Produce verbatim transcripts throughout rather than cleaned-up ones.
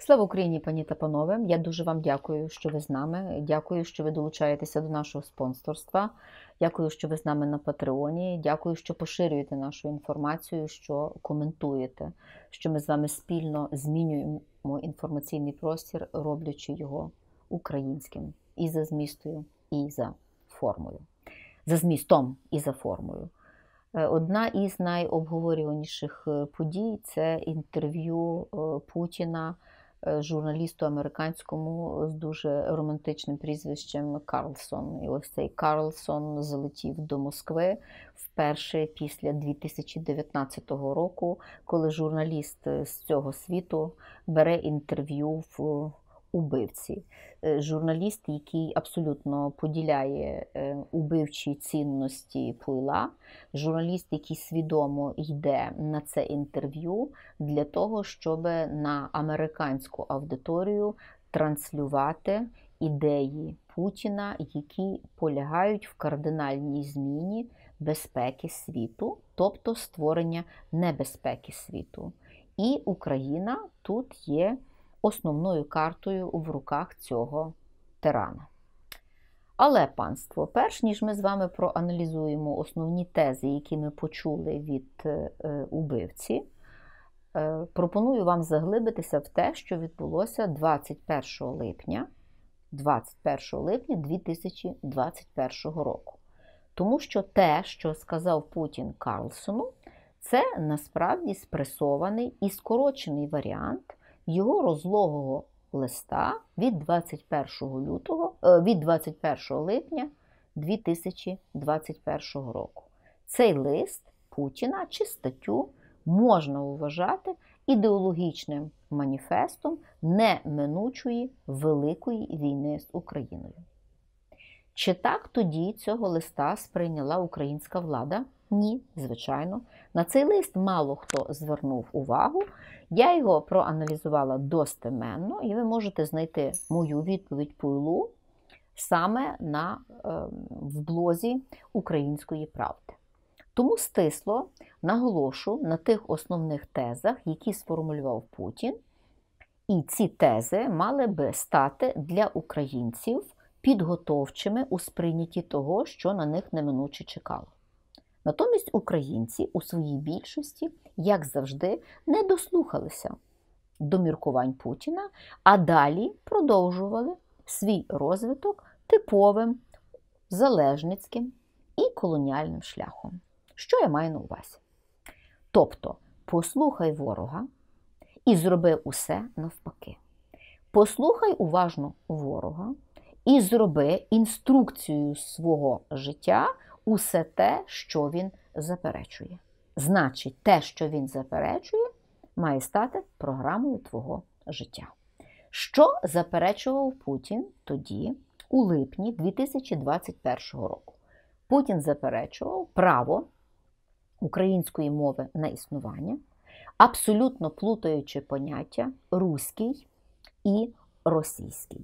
Слава Україні, пані та панове! Я дуже вам дякую, що ви з нами. Дякую, що ви долучаєтеся до нашого спонсорства. Дякую, що ви з нами на Патреоні. Дякую, що поширюєте нашу інформацію, що коментуєте, що ми з вами спільно змінюємо інформаційний простір, роблячи його українським і за змістою, і за формою. За змістом і за формою. Одна із найобговорюваніших подій – це інтерв'ю Путіна журналісту американському з дуже романтичним прізвищем Карлсон. І ось цей Карлсон залетів до Москви вперше після дві тисячі дев'ятнадцятого року, коли журналіст з цього світу бере інтерв'ю в убивці. Журналіст, який абсолютно поділяє убивчі цінності Пуйла, журналіст, який свідомо йде на це інтерв'ю для того, щоб на американську аудиторію транслювати ідеї Путіна, які полягають в кардинальній зміні безпеки світу, тобто створення небезпеки світу. І Україна тут є основною картою в руках цього тирана. Але, панство, перш ніж ми з вами проаналізуємо основні тези, які ми почули від е, убивці, е, пропоную вам заглибитися в те, що відбулося двадцять першого липня дві тисячі двадцять першого року. Тому що те, що сказав Путін Карлсону, це насправді спресований і скорочений варіант його розлогого листа від двадцять першого лютого, від двадцять першого липня дві тисячі двадцять першого року. Цей лист Путіна чи статтю можна вважати ідеологічним маніфестом неминучої великої війни з Україною. Чи так тоді цього листа сприйняла українська влада? Ні, звичайно. На цей лист мало хто звернув увагу. Я його проаналізувала достеменно, і ви можете знайти мою відповідь Пуйлу саме на, в блозі Української правди. Тому стисло наголошу на тих основних тезах, які сформулював Путін, і ці тези мали би стати для українців підготовчими у сприйнятті того, що на них неминуче чекало. Натомість українці у своїй більшості, як завжди, не дослухалися до міркувань Путіна, а далі продовжували свій розвиток типовим, залежницьким і колоніальним шляхом. Що я маю на увазі? Тобто, послухай ворога і зроби усе навпаки. Послухай уважно ворога і зроби інструкцію свого життя усе те, що він заперечує. Значить, те, що він заперечує, має стати програмою твого життя. Що заперечував Путін тоді, у липні дві тисячі двадцять першого року? Путін заперечував право української мови на існування, абсолютно плутаючи поняття «руський» і «російський»,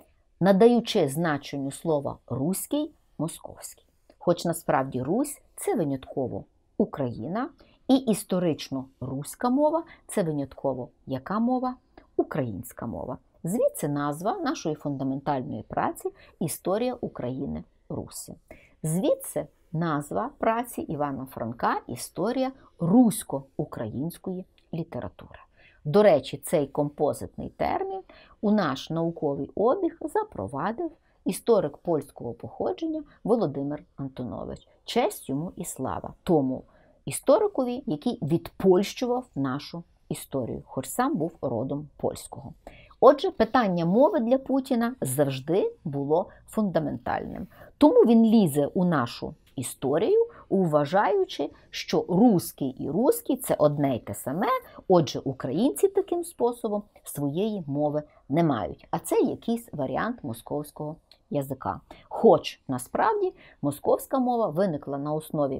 надаючи значенню слова «руський» «московський». Хоч насправді Русь – це винятково Україна, і історично руська мова – це винятково яка мова? Українська мова. Звідси назва нашої фундаментальної праці «Історія України Русі». Звідси назва праці Івана Франка «Історія русько-української літератури». До речі, цей композитний термін у наш науковий обіг запровадив історик польського походження Володимир Антонович. Честь йому і слава тому історикові, який відпольщував нашу історію, хоч сам був родом польського. Отже, питання мови для Путіна завжди було фундаментальним. Тому він лізе у нашу історію, вважаючи, що руський і руський – це одне й те саме, отже, українці таким способом своєї мови не мають. А це якийсь варіант московського язика. Хоч, насправді, московська мова виникла на основі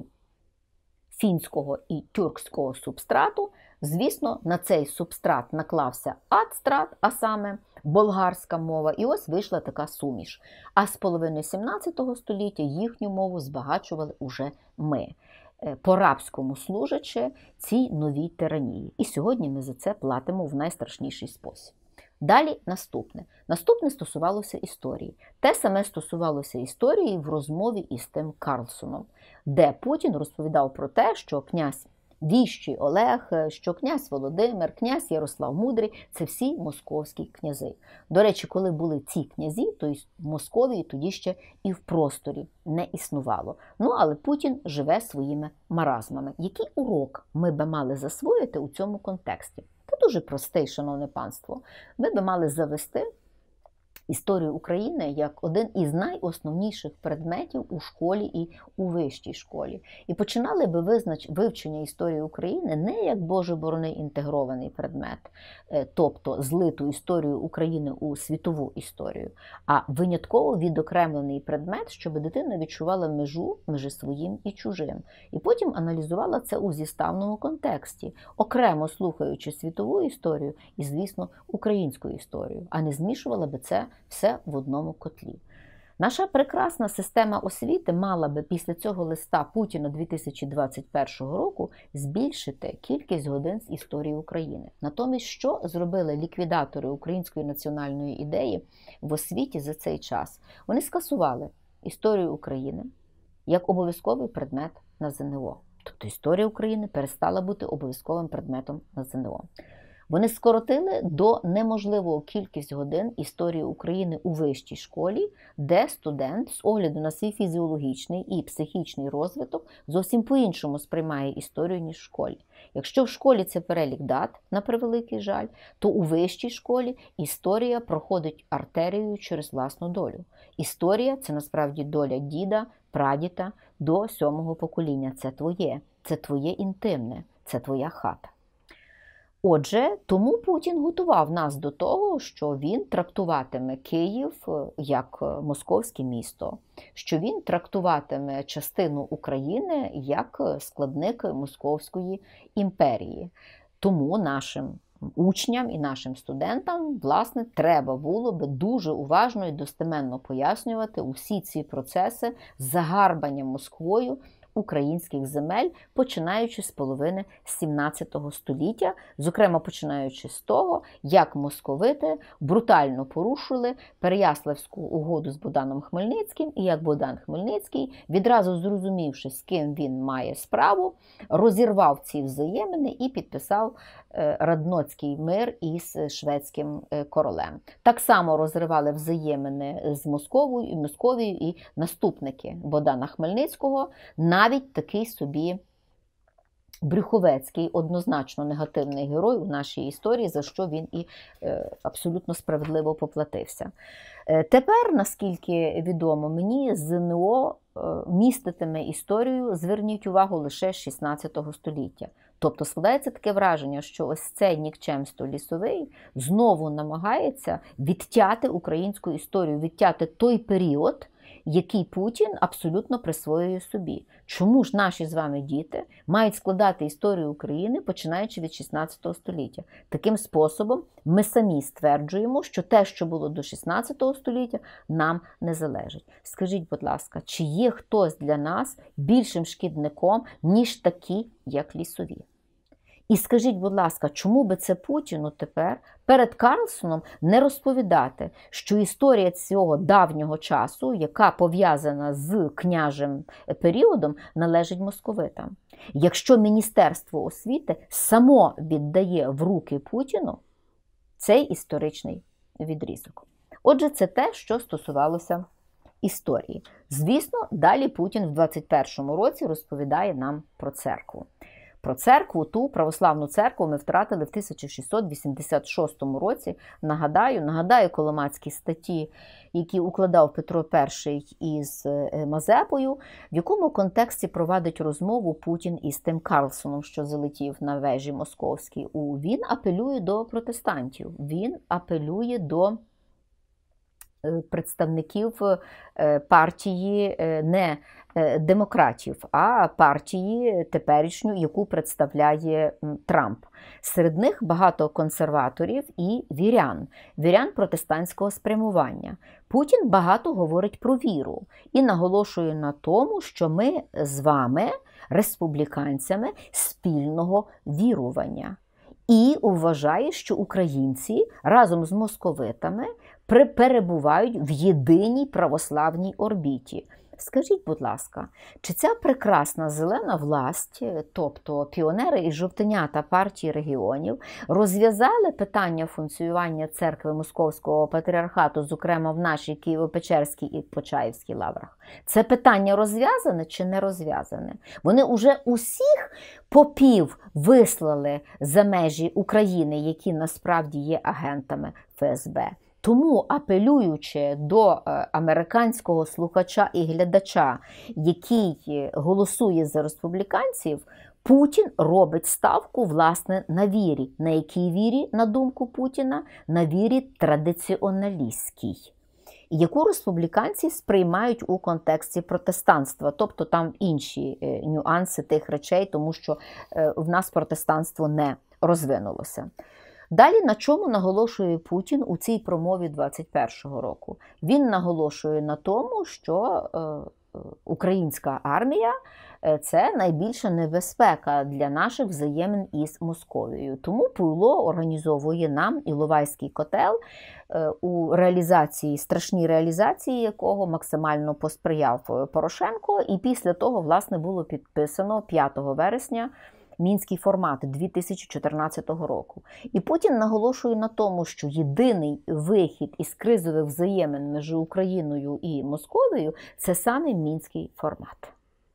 фінського і тюркського субстрату. Звісно, на цей субстрат наклався адстрат, а саме болгарська мова, і ось вийшла така суміш. А з половини сімнадцятого століття їхню мову збагачували уже ми, по-рабському служачи цій новій тиранії. І сьогодні ми за це платимо в найстрашніший спосіб. Далі наступне. Наступне стосувалося історії. Те саме стосувалося історії в розмові із тим Карлсоном, де Путін розповідав про те, що князь Віщий Олег, що князь Володимир, князь Ярослав Мудрий – це всі московські князи. До речі, коли були ці князі, то й Московії тоді ще і в просторі не існувало. Ну, але Путін живе своїми маразмами. Який урок ми би мали засвоїти у цьому контексті? Це дуже простий, шановне панство. Ми би мали завести історію України як один із найосновніших предметів у школі і у вищій школі. І починали би визнач... вивчення історії України не як, Боже борони, інтегрований предмет, тобто злиту історію України у світову історію, а винятково відокремлений предмет, щоб дитина відчувала межу між своїм і чужим. І потім аналізувала це у зіставному контексті, окремо слухаючи світову історію і, звісно, українську історію, а не змішувала би це все в одному котлі. Наша прекрасна система освіти мала би після цього листа Путіна дві тисячі двадцять першого року збільшити кількість годин з історії України. Натомість, що зробили ліквідатори української національної ідеї в освіті за цей час? Вони скасували історію України як обов'язковий предмет на ЗНО. Тобто історія України перестала бути обов'язковим предметом на ЗНО. Вони скоротили до неможливого кількість годин історії України у вищій школі, де студент з огляду на свій фізіологічний і психічний розвиток зовсім по-іншому сприймає історію, ніж в школі. Якщо в школі це перелік дат, на превеликий жаль, то у вищій школі історія проходить артерією через власну долю. Історія – це насправді доля діда, прадіда до сьомого покоління. Це твоє, це твоє інтимне, це твоя хата. Отже, тому Путін готував нас до того, що він трактуватиме Київ як московське місто, що він трактуватиме частину України як складник Московської імперії. Тому нашим учням і нашим студентам, власне, треба було би дуже уважно і достеменно пояснювати усі ці процеси загарбання Москвою українських земель, починаючи з половини сімнадцятого століття, зокрема починаючи з того, як московити брутально порушили Переяславську угоду з Богданом Хмельницьким, і як Богдан Хмельницький, відразу зрозумівши, з ким він має справу, розірвав ці взаємини і підписав Радноцький мир із шведським королем. Так само розривали взаємини з Московою, Московією і наступники Богдана Хмельницького, навіть такий собі Брюховецький, однозначно негативний герой у нашій історії, за що він і е, абсолютно справедливо поплатився. Е, тепер, наскільки відомо мені, ЗНО е, міститиме історію, зверніть увагу, лише шістнадцятого століття. Тобто складається таке враження, що ось цей нікчемство Лісовий знову намагається відтяти українську історію, відтяти той період, який Путін абсолютно присвоює собі. Чому ж наші з вами діти мають складати історію України, починаючи від шістнадцятого століття? Таким способом ми самі стверджуємо, що те, що було до шістнадцятого століття, нам не залежить. Скажіть, будь ласка, чи є хтось для нас більшим шкідником, ніж такі, як Лісові? І скажіть, будь ласка, чому би це Путіну тепер перед Карлсоном не розповідати, що історія цього давнього часу, яка пов'язана з княжим періодом, належить московитам? Якщо Міністерство освіти само віддає в руки Путіну цей історичний відрізок. Отже, це те, що стосувалося історії. Звісно, далі Путін в двадцять першому році розповідає нам про церкву. Про церкву, ту православну церкву ми втратили в тисяча шістсот вісімдесят шостому році. Нагадаю, нагадаю коломацькі статті, які укладав Петро І із Мазепою, в якому контексті провадить розмову Путін із тим Карлсоном, що залетів на вежі московській. Він апелює до протестантів, він апелює до представників партії не демократів, а партії теперішньої, яку представляє Трамп. Серед них багато консерваторів і вірян, вірян протестантського спрямування. Путін багато говорить про віру і наголошує на тому, що ми з вами, республіканцями, спільного вірування. і вважає, що українці разом з московитами перебувають в єдиній православній орбіті. Скажіть, будь ласка, чи ця прекрасна зелена власть, тобто піонери і жовтенята партії регіонів, розв'язали питання функціонування церкви Московського патріархату, зокрема в нашій Києво-Печерській і Почаївській лаврах? Це питання розв'язане чи не розв'язане? Вони вже усіх попів вислали за межі України, які насправді є агентами Ф С Б. Тому, апелюючи до американського слухача і глядача, який голосує за республіканців, Путін робить ставку, власне, на вірі. На якій вірі, на думку Путіна? На вірі традиціоналістській, яку республіканці сприймають у контексті протестанства. Тобто там інші нюанси тих речей, тому що в нас протестанство не розвинулося. Далі на чому наголошує Путін у цій промові двадцять першого року? Він наголошує на тому, що е, українська армія – це найбільша небезпека для наших взаємин із Московією. Тому Пуйло організовує нам Іловайський котел, е, у реалізації, страшній реалізації якого максимально посприяв Порошенко, і після того, власне, було підписано п'ятого вересня Мінський формат дві тисячі чотирнадцятого року. І Путін наголошує на тому, що єдиний вихід із кризових взаємин між Україною і Московією – це саме Мінський формат.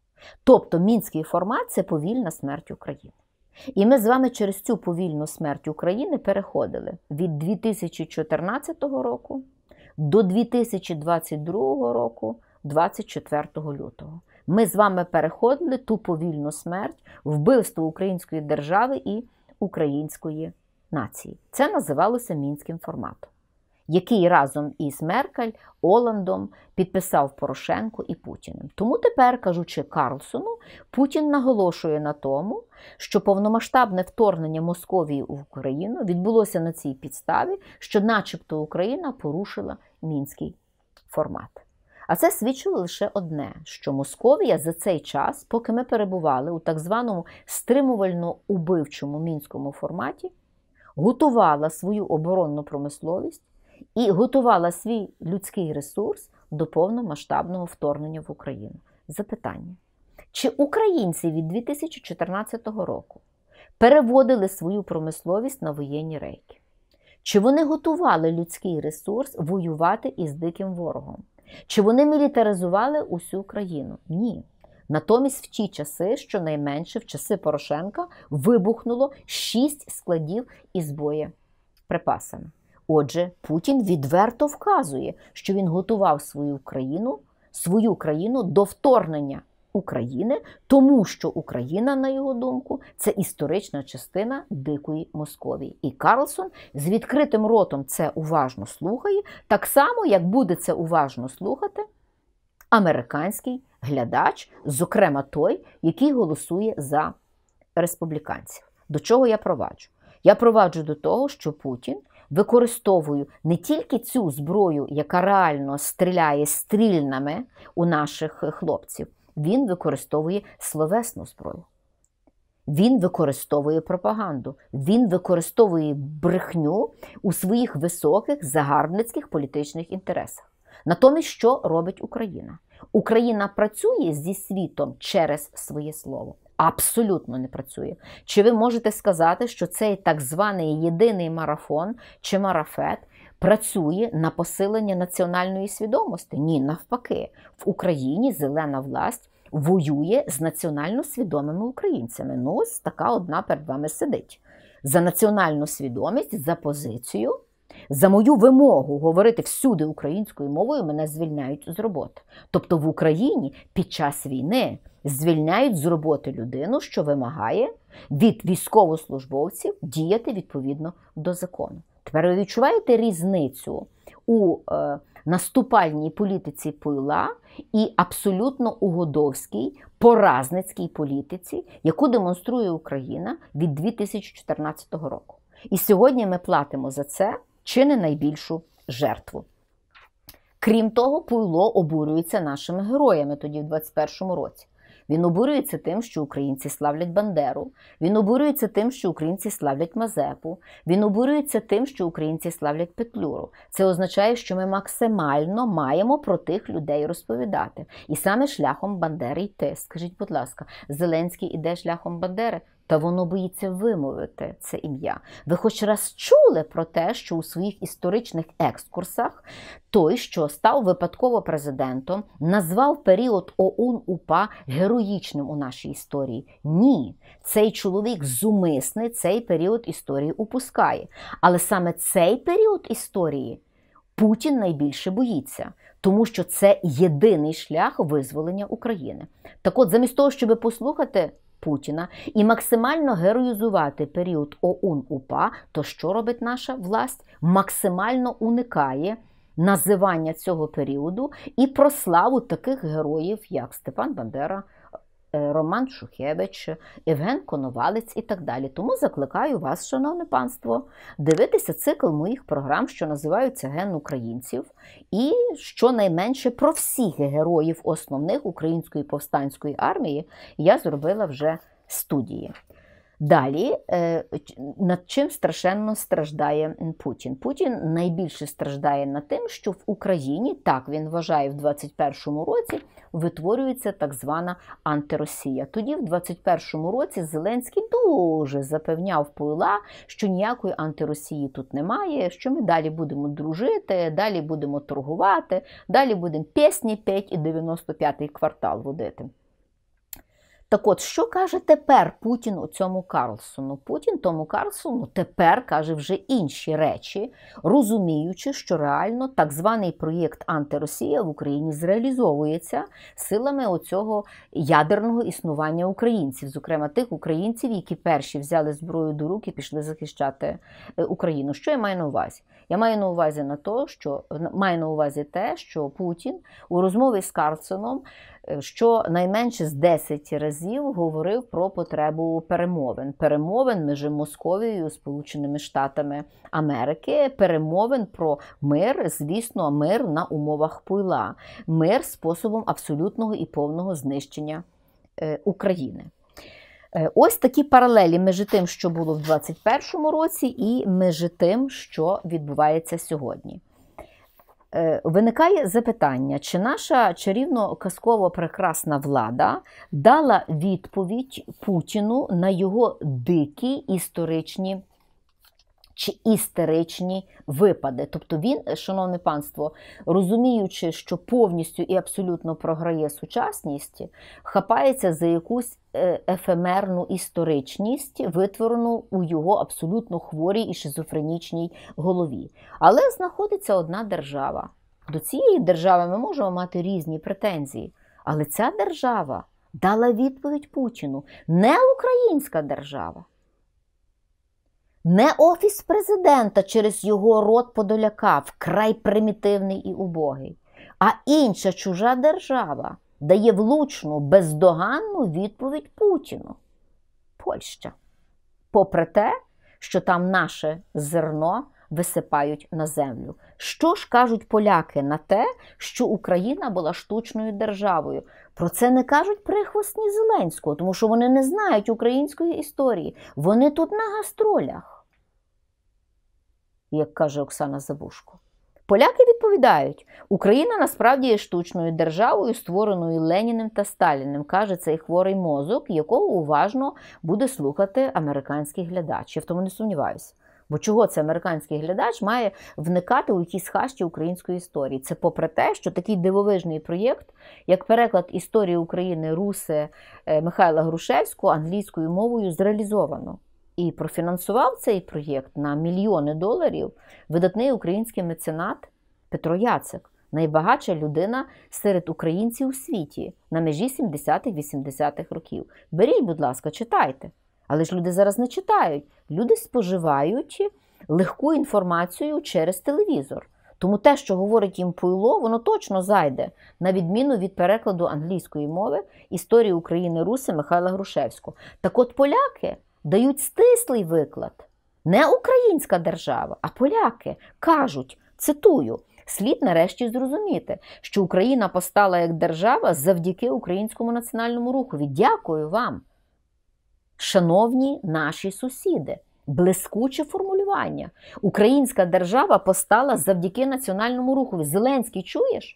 Тобто Мінський формат – це повільна смерть України. І ми з вами через цю повільну смерть України переходили від дві тисячі чотирнадцятого року до дві тисячі двадцять другого року, двадцять четвертого лютого. Ми з вами переходили ту повільну смерть, вбивство української держави і української нації. Це називалося Мінським форматом, який разом із Меркель, Оландом підписав Порошенко і Путіним. Тому тепер, кажучи Карлсону, Путін наголошує на тому, що повномасштабне вторгнення Московії в Україну відбулося на цій підставі, що начебто Україна порушила Мінський формат. А це свідчило лише одне, що Московія за цей час, поки ми перебували у так званому стримувально-убивчому Мінському форматі, готувала свою оборонну промисловість і готувала свій людський ресурс до повномасштабного вторгнення в Україну. Запитання. Чи українці від дві тисячі чотирнадцятого року переводили свою промисловість на воєнні рейки? Чи вони готували людський ресурс воювати із диким ворогом? Чи вони мілітаризували усю країну? Ні. Натомість в ті часи, щонайменше в часи Порошенка, вибухнуло шість складів із боєприпасами. Отже, Путін відверто вказує, що він готував свою країну, свою країну до вторгнення України, тому що Україна, на його думку, це історична частина дикої Московії. І Карлсон з відкритим ротом це уважно слухає, так само, як буде це уважно слухати американський глядач, зокрема той, який голосує за республіканців. До чого я проваджу? Я проваджу до того, що Путін використовує не тільки цю зброю, яка реально стріляє стрільнами у наших хлопців, він використовує словесну зброю. Він використовує пропаганду. Він використовує брехню у своїх високих загарбницьких політичних інтересах. Натомість, що робить Україна? Україна працює зі світом через своє слово. Абсолютно не працює. Чи ви можете сказати, що цей так званий єдиний марафон чи марафет працює на посилення національної свідомості? Ні, навпаки. В Україні зелена власть воює з національно свідомими українцями. Ну, ось така одна перед вами сидить. За національну свідомість, за позицію, за мою вимогу говорити всюди українською мовою мене звільняють з роботи. Тобто в Україні під час війни звільняють з роботи людину, що вимагає від військовослужбовців діяти відповідно до закону. Тепер ви відчуваєте різницю у е, наступальній політиці Пуйла і абсолютно угодовській, поразницькій політиці, яку демонструє Україна від дві тисячі чотирнадцятого року. І сьогодні ми платимо за це чи не найбільшу жертву. Крім того, Пуйло обурюється нашими героями тоді в двадцять першому році. Він обурюється тим, що українці славлять Бандеру. Він обурюється тим, що українці славлять Мазепу. Він обурюється тим, що українці славлять Петлюру. Це означає, що ми максимально маємо про тих людей розповідати. І саме шляхом Бандери йти. Скажіть, будь ласка, Зеленський іде шляхом Бандери? Та воно боїться вимовити це ім'я. Ви хоч раз чули про те, що у своїх історичних екскурсах той, що став випадково президентом, назвав період ОУН-УПА героїчним у нашій історії? Ні. Цей чоловік зумисне цей період історії упускає. Але саме цей період історії Путін найбільше боїться, тому що це єдиний шлях визволення України. Так от, замість того, щоб послухати Путіна і максимально героїзувати період ОУН-УПА, то що робить наша власть? Максимально уникає називання цього періоду і про славу таких героїв, як Степан Бандера, Роман Шухевич, Євген Коновалець і так далі. Тому закликаю вас, шановне панство, дивитися цикл моїх програм, що називаються «Ген українців», і щонайменше про всіх героїв основних української повстанської армії я зробила вже студії. Далі, над чим страшенно страждає Путін? Путін найбільше страждає над тим, що в Україні, так він вважає, в двадцять першому році витворюється так звана антиросія. Тоді, в двадцять першому році, Зеленський дуже запевняв Пойла, що ніякої антиросії тут немає, що ми далі будемо дружити, далі будемо торгувати, далі будемо пісні п'ять і дев'яносто п'ятий квартал водити. Так от, що каже тепер Путін у цьому Карлсону? Путін тому Карлсону тепер каже вже інші речі, розуміючи, що реально так званий проєкт «Антиросія» в Україні зреалізовується силами оцього ядерного існування українців, зокрема тих українців, які перші взяли зброю до рук і пішли захищати Україну. Що я маю на увазі? Я маю на увазі на то, що маю на увазі те, що Путін у розмові з Карлсоном що найменше з десять разів говорив про потребу перемовин. Перемовин між Московією і Сполученими Штатами Америки, перемовин про мир, звісно, мир на умовах Пойла, мир способом абсолютного і повного знищення України. Ось такі паралелі між тим, що було в двадцять першому році, і між тим, що відбувається сьогодні. Виникає запитання, чи наша чарівно-казково-прекрасна влада дала відповідь Путіну на його дикі історичні чи істеричні випади. Тобто він, шановне панство, розуміючи, що повністю і абсолютно програє сучасність, хапається за якусь ефемерну історичність, витворену у його абсолютно хворій і шизофренічній голові. Але знаходиться одна держава. До цієї держави ми можемо мати різні претензії. Але ця держава дала відповідь Путіну. Не українська держава. Не Офіс президента через його рот Подоляка, вкрай примітивний і убогий, а інша чужа держава дає влучну, бездоганну відповідь Путіну. Польща. Попри те, що там наше зерно висипають на землю. Що ж кажуть поляки на те, що Україна була штучною державою? Про це не кажуть прихвостні Зеленського, тому що вони не знають української історії. Вони тут на гастролях, як каже Оксана Забушко. Поляки відповідають, Україна насправді є штучною державою, створеною Леніним та Сталіним, каже цей хворий мозок, якого уважно буде слухати американський глядач. Я в тому не сумніваюся. Бо чого це американський глядач має вникати у якісь хащі української історії? Це попри те, що такий дивовижний проєкт, як переклад історії України Руси Михайла Грушевського англійською мовою, зреалізовано. І профінансував цей проєкт на мільйони доларів видатний український меценат Петро Яцик, найбагатша людина серед українців у світі на межі сімдесятих-вісімдесятих років. Беріть, будь ласка, читайте. Але ж люди зараз не читають. Люди споживають легку інформацію через телевізор. Тому те, що говорить їм Пуйло, воно точно зайде, на відміну від перекладу англійської мови історії України Руси Михайла Грушевського. Так от поляки дають стислий виклад. Не українська держава, а поляки кажуть, цитую, Слід нарешті зрозуміти, що Україна постала як держава завдяки українському національному рухові. Дякую вам, шановні наші сусіди. Блискуче формулювання. Українська держава постала завдяки національному рухові. Зеленський, чуєш?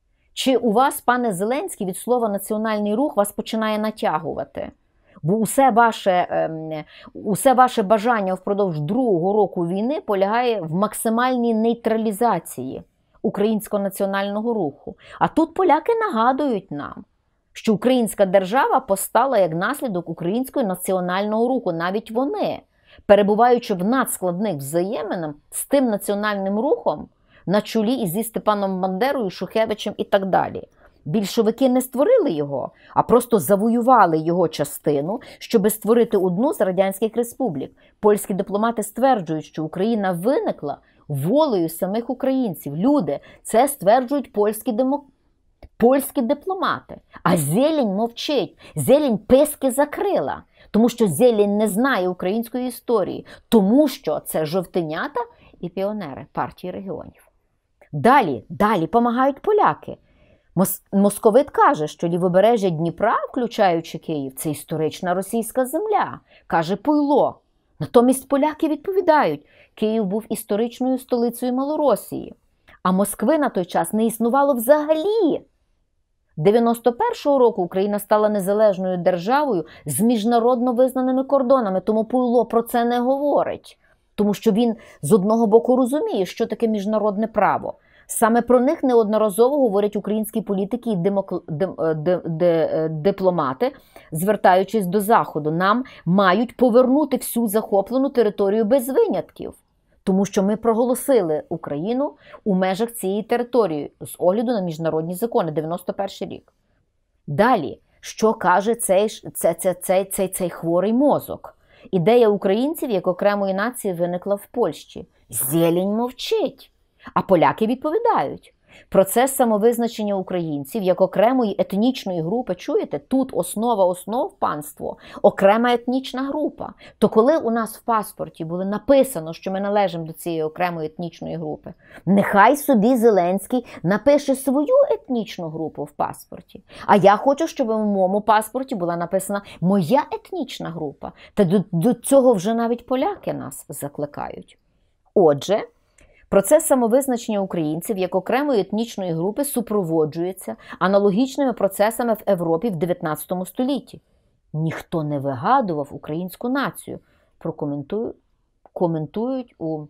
Чи у вас, пане Зеленський, від слова «національний рух» вас починає натягувати? Бо усе ваше, усе ваше бажання впродовж другого року війни полягає в максимальній нейтралізації українського національного руху. А тут поляки нагадують нам, що українська держава постала як наслідок українського національного руху. Навіть вони, перебуваючи в надскладних взаєминах з тим національним рухом, на чолі із зі Степаном Бандерою, Шухевичем і так далі. Більшовики не створили його, а просто завоювали його частину, щоб створити одну з радянських республік. Польські дипломати стверджують, що Україна виникла волею самих українців. Люди, це стверджують польські, демо... польські дипломати. А Зелень мовчить. Зелень писки закрила. Тому що Зелень не знає української історії. Тому що це жовтенята і піонери партії регіонів. Далі, далі помагають поляки. Мос... Московит каже, що лівобережжя Дніпра, включаючи Київ, це історична російська земля, каже Пуйло. Натомість поляки відповідають, Київ був історичною столицею Малоросії, а Москви на той час не існувало взагалі. дев'яносто першого року Україна стала незалежною державою з міжнародно визнаними кордонами, тому Пуйло про це не говорить. Тому що він з одного боку розуміє, що таке міжнародне право. Саме про них неодноразово говорять українські політики і демокл... дем... де... Де... дипломати, звертаючись до Заходу. Нам мають повернути всю захоплену територію без винятків. Тому що ми проголосили Україну у межах цієї території з огляду на міжнародні закони, дев'яносто перший рік. Далі, що каже цей, цей, цей, цей, цей, цей хворий мозок? Ідея українців як окремої нації виникла в Польщі. Зелень мовчить. А поляки відповідають. Процес самовизначення українців як окремої етнічної групи, чуєте, тут основа основ панство, окрема етнічна група. То коли у нас в паспорті було написано, що ми належимо до цієї окремої етнічної групи, нехай собі Зеленський напише свою етнічну групу в паспорті. А я хочу, щоб у моєму паспорті була написана моя етнічна група. Та до, до цього вже навіть поляки нас закликають. Отже, процес самовизначення українців як окремої етнічної групи супроводжується аналогічними процесами в Європі в дев'ятнадцятому столітті. Ніхто не вигадував українську націю, прокоментують коментують у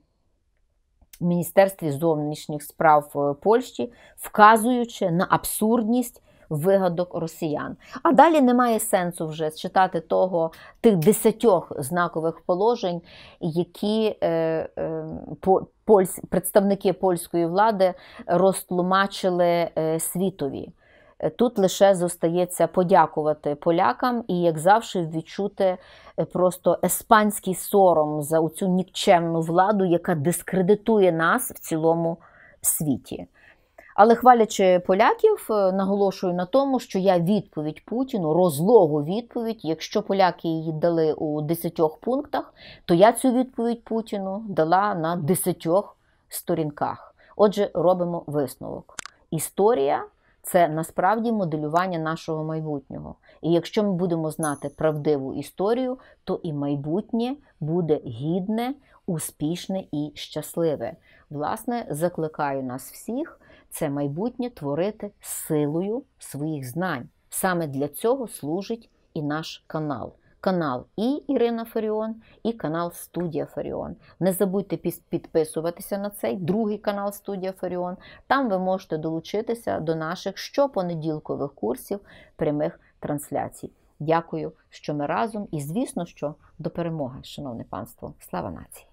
Міністерстві зовнішніх справ Польщі, вказуючи на абсурдність вигадок росіян. А далі немає сенсу вже читати того, тих десятьох знакових положень, які е, е, по, польсь, представники польської влади розтлумачили е, світові. Тут лише зостається подякувати полякам і, як завжди, відчути просто еспанський сором за цю нікчемну владу, яка дискредитує нас в цілому світі. Але хвалячи поляків, наголошую на тому, що я відповідь Путіну, розлогу відповідь, якщо поляки її дали у десятьох пунктах, то я цю відповідь Путіну дала на десятьох сторінках. Отже, робимо висновок. Історія – це насправді моделювання нашого майбутнього. І якщо ми будемо знати правдиву історію, то і майбутнє буде гідне, успішне і щасливе. Власне, закликаю нас всіх це майбутнє творити силою своїх знань. Саме для цього служить і наш канал. Канал і Ірина Фаріон, і канал Студія Фаріон. Не забудьте підписуватися на цей другий канал Студія Фаріон. Там ви можете долучитися до наших щопонеділкових курсів прямих трансляцій. Дякую, що ми разом. І звісно, що до перемоги, шановне панство. Слава нації!